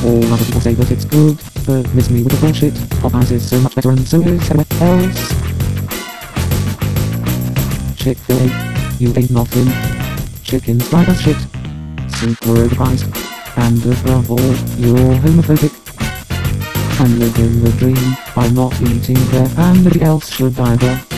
All other people say that it's good, but miss me with the bullshit. Popeyes is so much better and so is everywhere else. Chick-Fil-A, you ain't nothing. Chicken's fried as shit. Super overpriced. And above all, you're homophobic. I'm living the dream, I'm not eating there and nobody else should either.